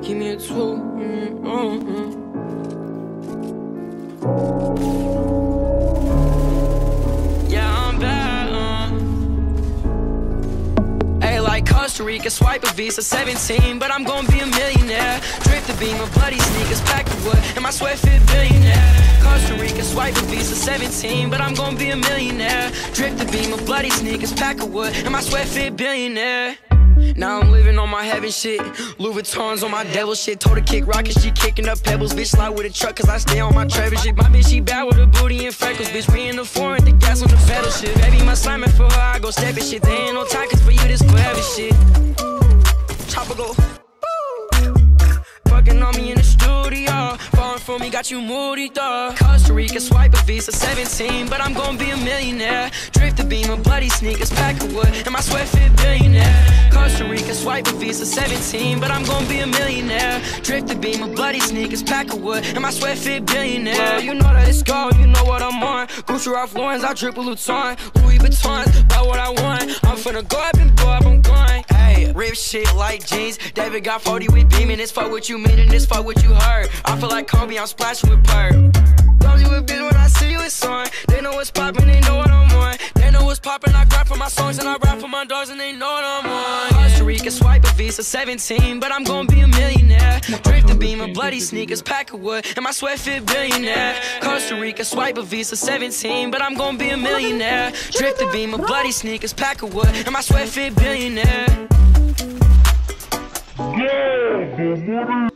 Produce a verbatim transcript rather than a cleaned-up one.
give me a two. Mm-hmm. Yeah, I'm back. Uh. Hey, like Costa Rica, swipe a Visa, seventeen, but I'm gonna be a millionaire. Drift the beam of bloody sneakers, pack the wood, and my sweat fit billionaire. Costa Rica, swipe a Visa, seventeen, but I'm gonna be a millionaire. Drift the beam of bloody sneakers, pack of wood, and my sweat fit billionaire. Now I'm living on my heaven shit. Louis Vuittons on my devil shit. Told her kick rockets, she kicking up pebbles. Bitch slide with a truck cause I stay on my Trevor shit. My bitch she bad with her booty and freckles. Bitch we in the foreign, the gas on the pedal shit. Baby my Simon for her, I go steppin' shit. There ain't no time cause for you this forever shit. Chopper go fucking on me in the studio. Falling for me, got you moody though. Costa Rica, swipe a Visa, seventeen, but I'm gonna be a millionaire. Drift the beam of bloody sneakers, pack of wood, and my sweat fit billionaire. Costa Rica, swipe a Visa, seventeen, but I'm gonna be a millionaire. Drift the beam of bloody sneakers, pack of wood, and my sweat fit billionaire. Well, you know that it's gold, you know what I'm on. Gucci Ralph Lauren's, I drip a Luton. Louis Vuittons, buy what I want. I'm finna go up and blow up, I'm going. Hey, rip shit like jeans. David got forty with beaming. It's fuck what you mean and this fuck what you heard. I feel like Kobe, I'm splashing with Perk. Don't you a bitch when I see you, it's on. They know what's poppin', they know what I'm on. They know what's poppin', I rap for my songs and I rap for my dogs and they know what I'm on. Costa Rica, swipe a Visa, seventeen, but I'm gonna be a millionaire. Drift the beam of bloody sneakers, pack of wood, and my sweat fit billionaire. Costa Rica, swipe a Visa, seventeen, but I'm gonna be a millionaire. Drift the beam of bloody sneakers, pack of wood, and my sweat fit billionaire. Yeah,